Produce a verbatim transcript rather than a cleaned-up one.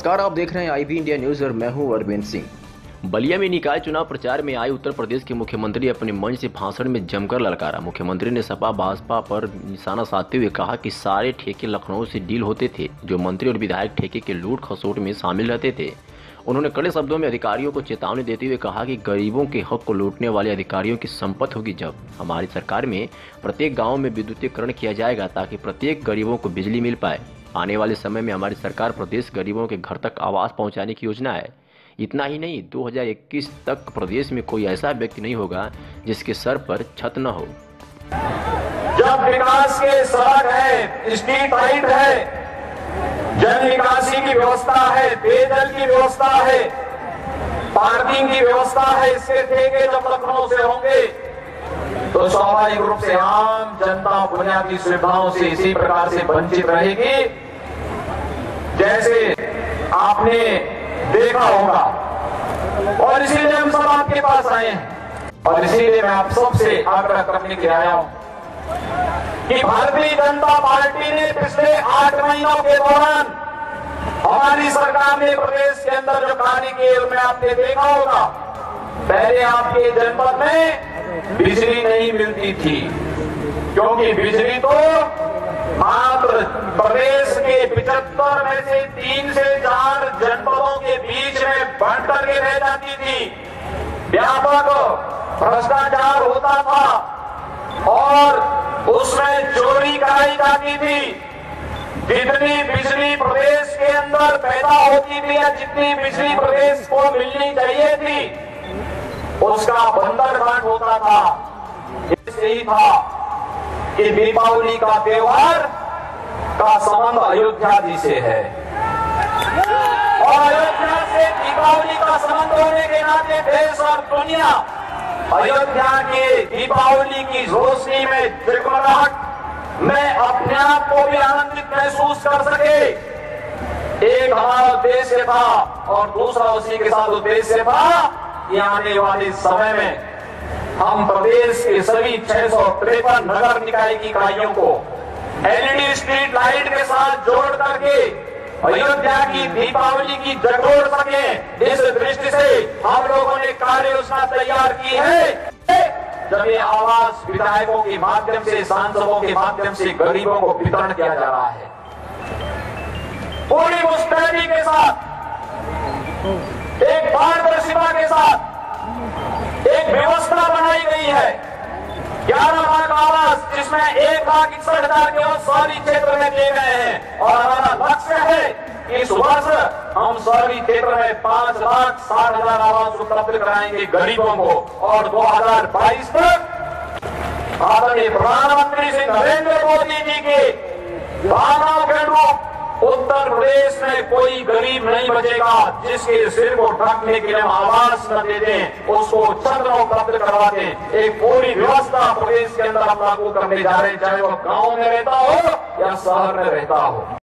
नमस्कार, आप देख रहे हैं आईबी इंडिया न्यूज और मैं हूं अरविंद सिंह। बलिया में निकाय चुनाव प्रचार में आए उत्तर प्रदेश के मुख्यमंत्री अपने मंच से भाषण में जमकर ललकारा। मुख्यमंत्री ने सपा भाजपा पर निशाना साधते हुए कहा कि सारे ठेके लखनऊ से डील होते थे, जो मंत्री और विधायक ठेके के लूट खसोट में शामिल रहते थे। उन्होंने कड़े शब्दों में अधिकारियों को चेतावनी देते हुए कहा कि गरीबों के हक को लूटने वाले अधिकारियों की संपत्ति होगी जब हमारी सरकार में प्रत्येक गाँव में विद्युतीकरण किया जाएगा ताकि प्रत्येक गरीबों को बिजली मिल पाए। आने वाले समय में हमारी सरकार प्रदेश गरीबों के घर तक आवास पहुंचाने की योजना है। इतना ही नहीं, दो हज़ार इक्कीस तक प्रदेश में कोई ऐसा व्यक्ति नहीं होगा जिसके सर पर छत न हो। जब विकास के सड़क है, स्ट्रीट लाइट है, जन निकासी की व्यवस्था है, पेयजल की व्यवस्था है, पार्किंग की व्यवस्था है, इसके ठेके जब लखनऊ से होंगे तो स्वाभाविक रूप से आम जनता बुनियादी सुविधाओं से इसी प्रकार से वंचित रहेगी जैसे आपने देखा होगा। और इसीलिए हम सब आपके पास आए हैं और इसीलिए मैं आप सबसे आग्रह करने के आया हूं कि भारतीय जनता पार्टी ने पिछले आठ महीनों के दौरान हमारी सरकार ने प्रदेश के अंदर जो कार्य किए उनमें आपने देखा होगा। पहले आपके जनपद में बिजली नहीं मिलती थी क्योंकि बिजली तो मात्र प्रदेश के पिछहत्तर में से तीन से चार जनपदों के बीच में बंट करके रह जाती थी। व्यापक भ्रष्टाचार होता था और उसमें चोरी कराई जाती थी। जितनी बिजली प्रदेश के अंदर पैदा होती थी या जितनी बिजली प्रदेश को मिलनी चाहिए थी उसका बंदरगांठ होता था। यही था कि दीपावली का त्योहार का संबंध अयोध्या जी से है और अयोध्या से दीपावली का संबंध होने के नाते देश और दुनिया अयोध्या के दीपावली की रोशनी में जगमगाहट में अपने आप को भी आनंदित महसूस कर सके। एक हमारा उद्देश्य था और दूसरा उसी के साथ उद्देश्य था कि आने वाले समय में हम प्रदेश के सभी छह सौ तिरपन नगर निकाय की इकाइयों को एलईडी स्ट्रीट लाइट के साथ जोड़ करके अयोध्या की दीपावली की जगोड़ सके। इस दृष्टि से हम लोगों ने कार्य योजना तैयार की है। जब ये आवास विधायकों के माध्यम से, सांसदों के माध्यम से गरीबों को वितरण किया जा रहा है पूरी मुस्तैदी के साथ, एक पारदर्शिता के साथ एक व्यवस्था बनाई गई है। ग्यारह लाख आवास जिसमें एक लाख इकसठ हजार केवल शहरी क्षेत्र में दिए गए हैं और हमारा लक्ष्य है कि इस वर्ष हम शहरी क्षेत्र में पांच लाख साठ हजार आवास उपलब्ध कराएंगे गरीबों को और दो हजार बाईस तक आदरणीय प्रधानमंत्री श्री नरेंद्र मोदी जी के भावनाओं के अनुरूप उत्तर प्रदेश में कोई गरीब नहीं बचेगा जिसके सिर को ढकने के लिए हम आवास न दे दें, उसको छत उपलब्ध करवा दें। एक पूरी व्यवस्था प्रदेश के अंदर हम लागू करने जा रहे हैं, चाहे वो गांव में रहता हो या शहर में रहता हो।